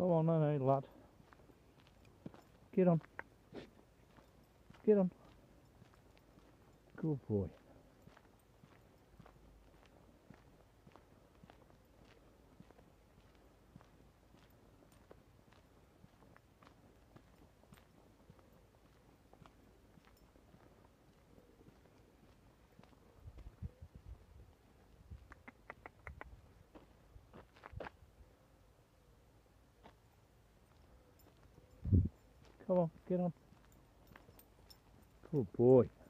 Come on, no, lad. Get on. Get on. Good boy. Come on, get on. Good boy.